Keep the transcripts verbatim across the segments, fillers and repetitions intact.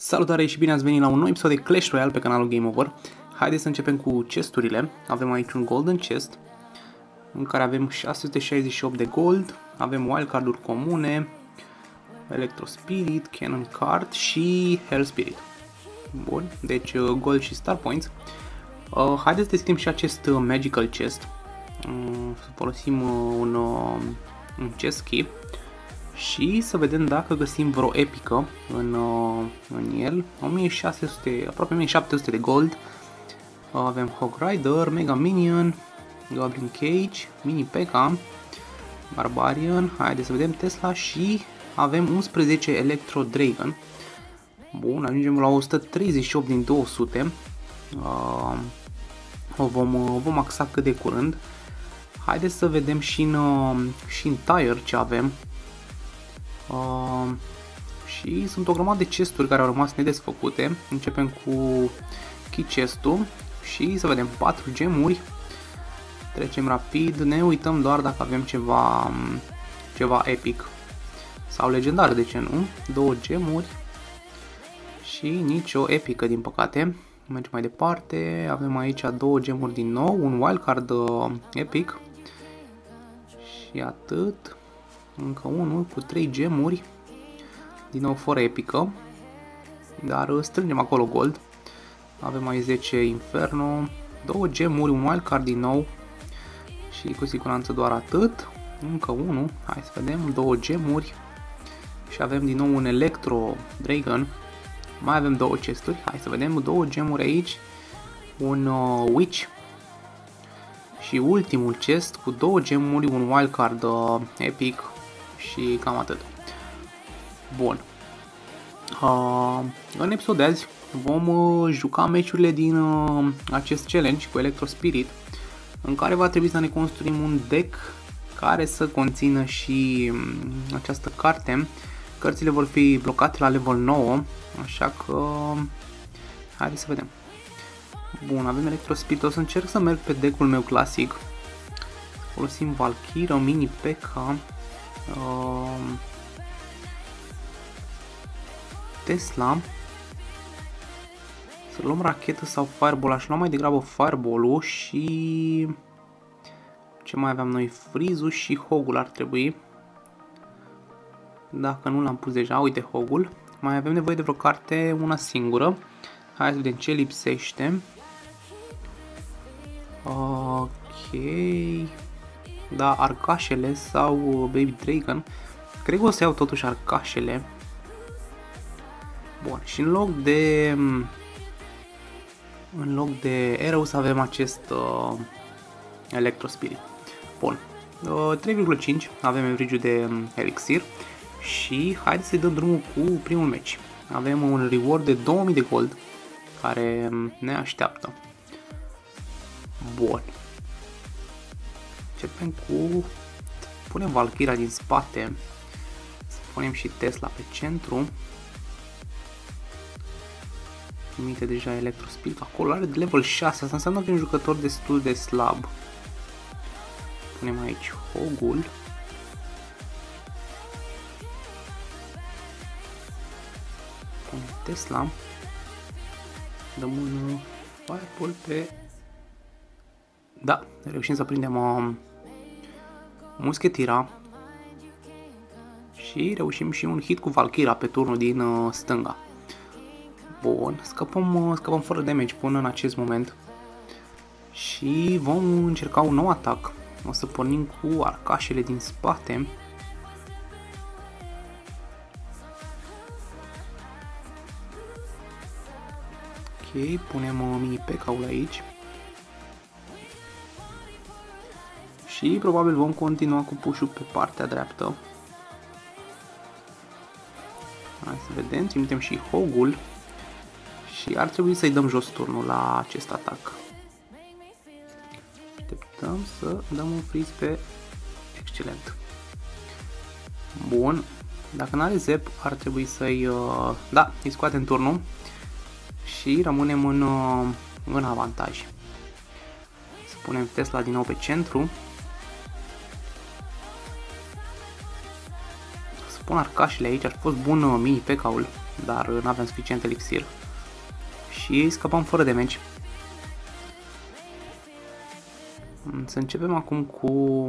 Salutare și bine ați venit la un nou episod de Clash Royale pe canalul Game Over. Haideți să începem cu chesturile. Avem aici un golden chest în care avem șase sute șaizeci și opt de gold, avem wildcard-uri comune, Electro Spirit, Cannon Card și Hell Spirit. Bun, deci gold și star points. Uh, haideți să deschidem și acest uh, magical chest. Uh, să folosim uh, un, uh, un chest key și să vedem dacă găsim vreo epică în, uh, în el. o mie șase sute, aproape o mie șapte sute de gold. Uh, avem Hog Rider, Mega Minion, Goblin Cage, Mini P K, Barbarian, haideți să vedem Tesla și avem unsprezece Electro Dragon. Bun, ajungem la o sută treizeci și opt din două sute. Uh, o vom, uh, vom axa cât de curând. Haideți să vedem și în, uh, și în tire ce avem. Uh, și sunt o grămadă de chesturi care au rămas nedesfăcute. Începem cu key chest-ul și să vedem patru gemuri. Trecem rapid, ne uităm doar dacă avem ceva, ceva epic sau legendar, de ce nu? Două gemuri și nicio epică, din păcate. Mergem mai departe, avem aici două gemuri din nou, un wildcard uh, epic și atât. Încă unul cu trei gemuri, din nou fără epică, dar strângem acolo gold. Avem mai zece Inferno, două gemuri, un wildcard din nou și cu siguranță doar atât. Încă unul, hai să vedem, două gemuri și avem din nou un Electro Dragon. Mai avem două chesturi, hai să vedem, două gemuri aici, un uh, Witch și ultimul chest cu două gemuri, un wildcard uh, epic și cam atât. Bun. Uh, în episodul de azi vom uh, juca meciurile din uh, acest challenge cu Electro Spirit, în care va trebui să ne construim un deck care să conțină și um, această carte. Cărțile vor fi blocate la level nouă, așa că haideți să vedem. Bun, avem Electro Spirit, o să încerc să merg pe deck-ul meu clasic. Folosim Valkyrie, Mini P K, uh, Tesla. Să luăm rachetă sau Fireball, aș lua mai degrabă Fireball-ul și ce mai aveam noi, Freeze-ul și Hog-ul ar trebui. Dacă nu l-am pus deja, uite Hog-ul. Mai avem nevoie de vreo carte, una singură. Hai să vedem ce lipsește. Ok. Da, arcașele sau Baby Dragon. Cred că o să iau totuși arcașele. Bun, și în loc de în loc de Arrows avem acest uh, Electro Spirit. Bun, uh, trei virgulă cinci avem average-ul de um, Elixir și haideți să-i dăm drumul cu primul meci. Avem un reward de două mii de gold care ne așteaptă. Bun. Începem cu... Punem Valkyria din spate. Să punem și Tesla pe centru. Trimite deja Electro Spirit. Acolo are de level șase. Asta înseamnă că e un jucător destul de slab. Punem aici Hog-ul. Punem Tesla. Dăm un Fireball pe... Da, reușim să prindem uh, muschetira și reușim și un hit cu Valkyria pe turnul din uh, stânga. Bun, scăpăm, uh, scăpăm fără damage până în acest moment și vom încerca un nou atac. O să pornim cu arcașele din spate. Ok, punem uh, mini P K-ul aici. Și probabil vom continua cu push-ul pe partea dreaptă. Hai să vedem, trimitem și Hog-ul. Și ar trebui să-i dăm jos turnul la acest atac. Așteptăm să dăm un freeze pe... Excelent. Bun. Dacă n-are zep, ar trebui să-i... Uh... Da, îi scoatem turnul. Și rămânem în, uh... în avantaj. Să punem Tesla din nou pe centru. Pun arcașele aici, ar fi fost bun uh, mini P K-ul. dar nu avem suficient elixir și scăpăm fără damage. Să începem acum cu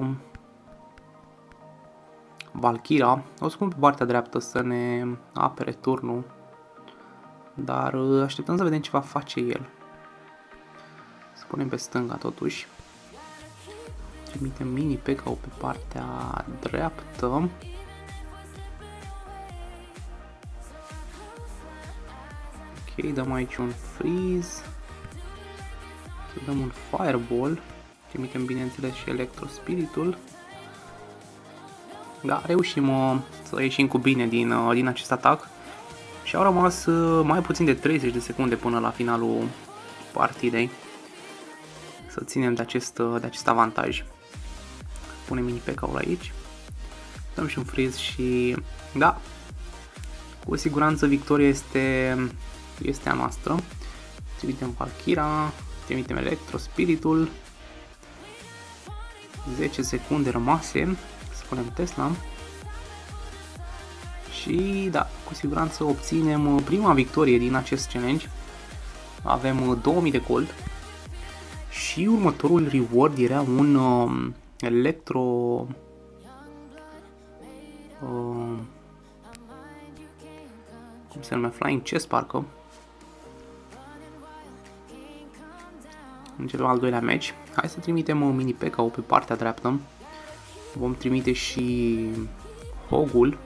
Valkyra. O să pun pe partea dreaptă să ne apere turnul, dar așteptăm să vedem ce va face el. Să punem pe stânga totuși. Trimitem mini P K O pe partea dreaptă. Ok, dăm aici un freeze. Să dăm un fireball. Trimitem bineînțeles și electrospiritul. Da, reușim uh, să ieșim cu bine din, uh, din acest atac. Și au rămas uh, mai puțin de treizeci de secunde până la finalul partidei. Să ținem de acest, uh, de acest avantaj. Punem mini P K-ul aici. Dăm și un freeze și da, cu siguranță victoria este, este a noastră. Trimitem Valkyra, trimitem electrospiritul. zece secunde rămase. Punem Tesla și da, cu siguranță obținem prima victorie din acest challenge. Avem două mii de gold și următorul reward era un uh, electro uh, cum se numește, flying chest parcă. Începem al doilea match. Hai să trimitem uh, mini P K O pe partea dreaptă. Vom trimite și Hogul.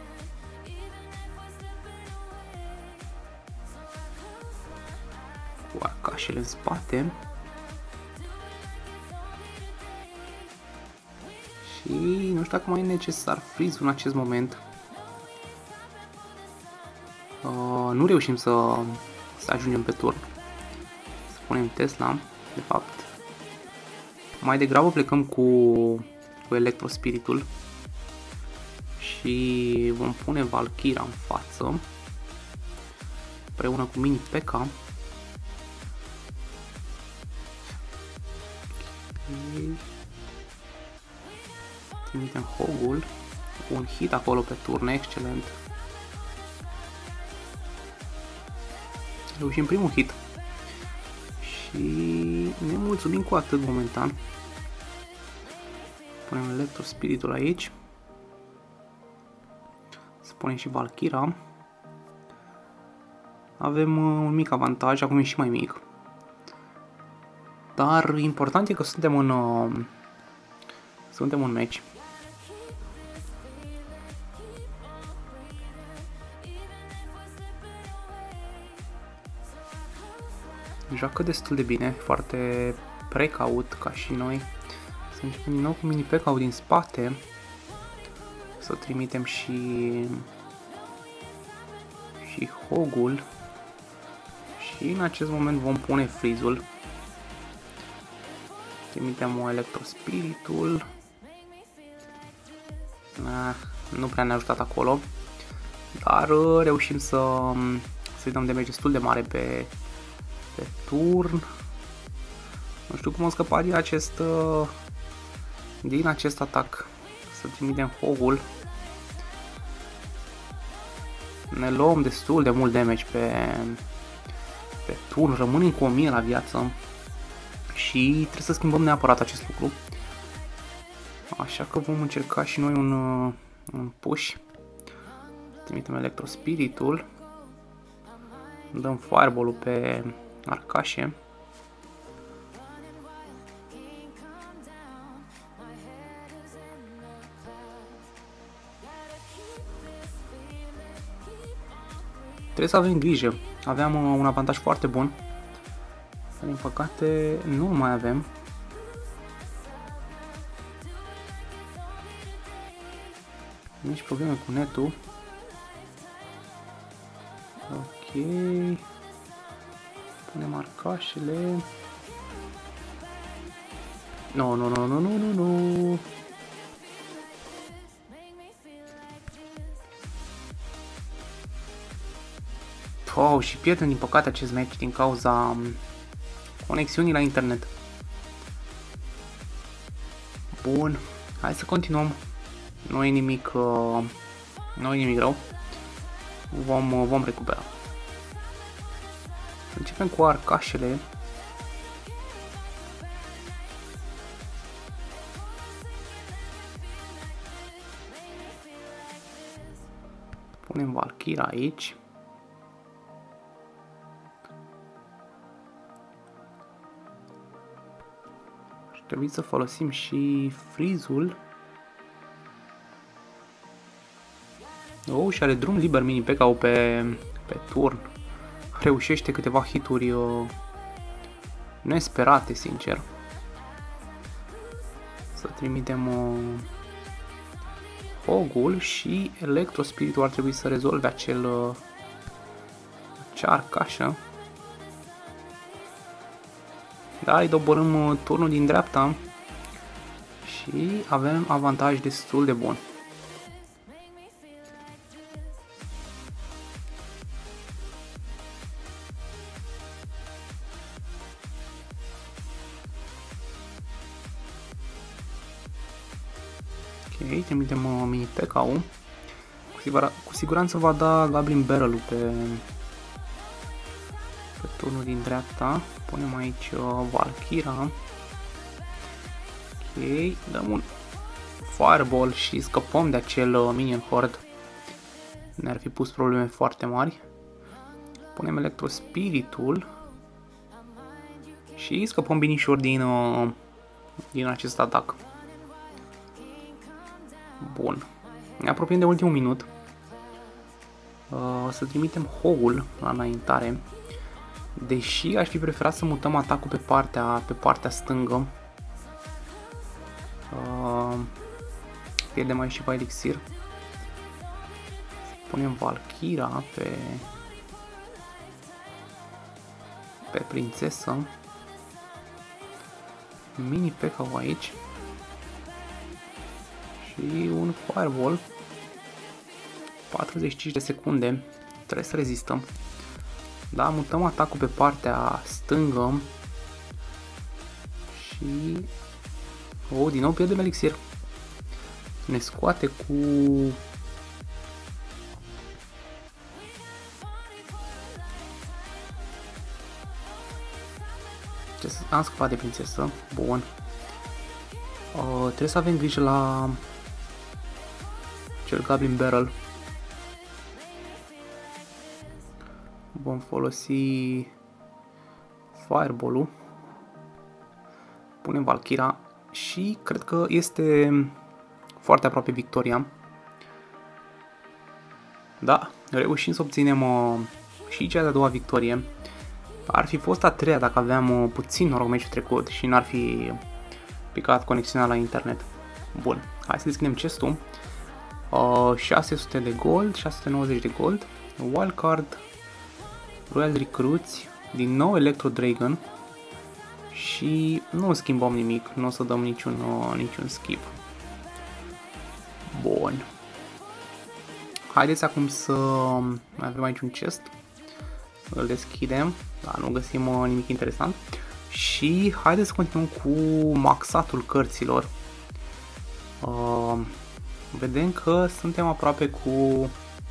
Cu arcașele în spate. Și nu știu dacă mai e necesar freeze în acest moment. Uh, nu reușim să, să ajungem pe turn. Să punem Tesla, de fapt. Mai degrabă plecăm cu cu electrospiritul și vom pune Valkyra în față împreună cu mini P K. Okay. Trimitem Hogul, un hit acolo pe turn, excelent. Reușim primul hit și ne mulțumim cu atât momentan. Punem electrospiritul aici. Să punem și Valkyra. Avem un mic avantaj, acum e și mai mic. Dar important e că suntem în uh, suntem în match. Joacă destul de bine, foarte precaut ca și noi. Să începem din nou cu mini P K-ul din spate. Să trimitem și și Hogul. Și în acest moment vom pune freeze-ul. Trimitem o electrospiritul. Ah, nu prea ne-a ajutat acolo. Dar reușim să să-i dăm damage destul de mare pe, pe turn. Nu știu cum am scăpat din acest din acest atac. Să trimitem Hogul. Ne luăm destul de mult damage pe, pe turn, rămânem cu o mie la viață și trebuie să schimbăm neapărat acest lucru. Așa că vom încerca și noi un, un push. Trimitem electrospiritul. Dăm fireball-ul pe arcașe. Trebuie să avem grijă. Aveam un avantaj foarte bun. Dar din păcate nu mai avem. Nici probleme cu netul. Ok. Punem arcașele. Nu, nu, nu, nu, nu, nu, nu. Oh, și pierdem din păcate acest match din cauza conexiunii la internet. Bun, hai să continuăm. Nu e nimic, uh, nu e nimic rău. vom, vom recupera. Începem cu arcașele. Punem Valkyra aici. Și trebuie să folosim și frizul. Oh, și are drum liber mini P K O pe, pe turn. Reușește câteva hituri uh, nesperate, sincer. Să trimitem uh, Hogul și Electrospiritul ar trebui să rezolve acel uh, acea arcașă. Da, îi doborâm uh, turnul din dreapta și avem avantaj destul de bun. Ok, trimitem uh, mini P K O. Cu, sigura, cu siguranță va da Goblin Barrel-ul pe, pe turnul din dreapta. Punem aici uh, Valkyra. Ok, dăm un Fireball și scăpăm de acel uh, Minion Horde. Ne-ar fi pus probleme foarte mari. Punem Electrospiritul și scăpăm binișor din, uh, din acest atac. Bun. Ne apropiem de ultimul minut. Uh, să trimitem Hogul la înaintare. Deși aș fi preferat să mutăm atacul pe partea, pe partea stângă. Uh, pierdem aici ceva elixir. Punem Valkyra pe, pe prințesă. Mini P K O aici. Și un Fireball. patruzeci și cinci de secunde. Trebuie să rezistăm. Da, mutăm atacul pe partea stângă. Și... Oh, din nou pierdem elixir. Ne scoate cu... Am scăpat de prințesă. Bun. Uh, trebuie să avem grijă la cel Goblin Barrel. Vom folosi Fireball-ul. Punem Valkyra și cred că este foarte aproape victoria. Da, reușim să obținem uh, și cea de-a doua victorie. Ar fi fost a treia dacă aveam uh, puțin noroc meciul trecut și n-ar fi picat conexiunea la internet. Bun, hai să deschidem chestul. Uh, șase sute de gold, șase sute nouăzeci de gold, wildcard, Royal Recruits, din nou Electro Dragon și nu schimbăm nimic, nu o să dăm niciun, uh, niciun skip. Bun. Haideți acum să mai avem aici un chest. Îl deschidem, dar nu găsim uh, nimic interesant. Și haideți să continuăm cu maxatul cărților. Uh, vedem că suntem aproape cu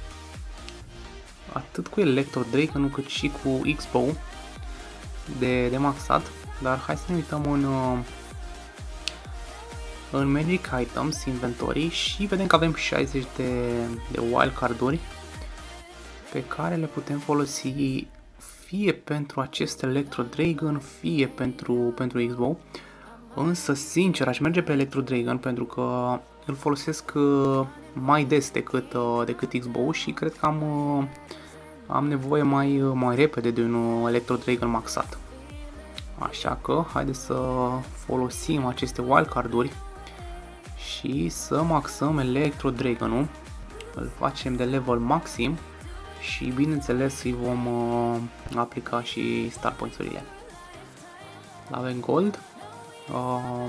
atât cu Electro Dragon cât și cu X-Bow de, de maxat. Dar hai să ne uităm în, uh, în Magic Items, inventory, și vedem că avem șaizeci de, de wildcard-uri pe care le putem folosi fie pentru acest Electro Dragon, fie pentru, pentru X-Bow. Însă, sincer, aș merge pe Electro Dragon pentru că îl folosesc mai des decât, decât X-Bow și cred că am, am nevoie mai, mai repede de un Electro Dragon maxat. Așa că, haideți să folosim aceste wildcard-uri și să maxăm Electro Dragon-ul. Îl facem de level maxim. Și bineînțeles îi vom uh, aplica și star points-urile. Avem gold. Uh,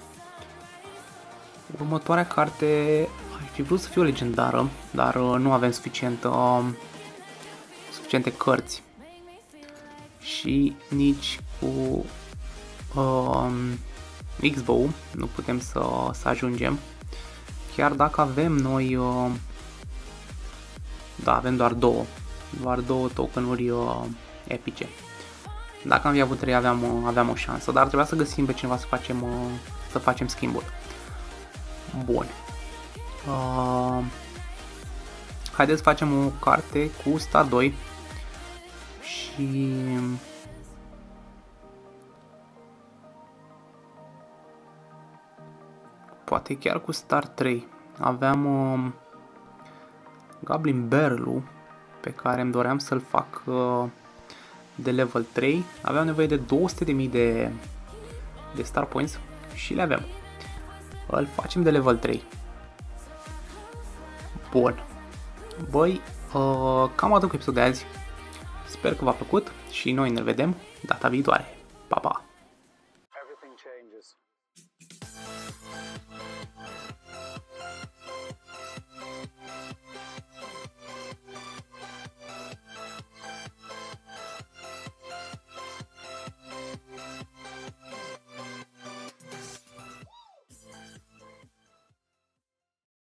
următoarea carte aș fi vrut să fie o legendară, dar uh, nu avem suficient, uh, suficiente cărți. Și nici cu uh, X-Bow nu putem să, să ajungem. Chiar dacă avem noi uh, Da, avem doar două. Doar două tokenuri uh, epice. Dacă am fi avut trei, aveam, uh, aveam o șansă, dar trebuia să găsim pe cineva să facem, uh, să facem schimbul. Bun. Uh, haideți să facem o carte cu star doi și poate chiar cu star trei. Aveam uh, Goblin Barrel-ul pe care îmi doream să-l fac uh, de level trei. Aveam nevoie de două sute de mii de, de star points și le aveam. Îl facem de level trei. Bun. Băi, uh, cam atât cu episodul de azi. Sper că v-a plăcut și noi ne vedem data viitoare. Pa, pa!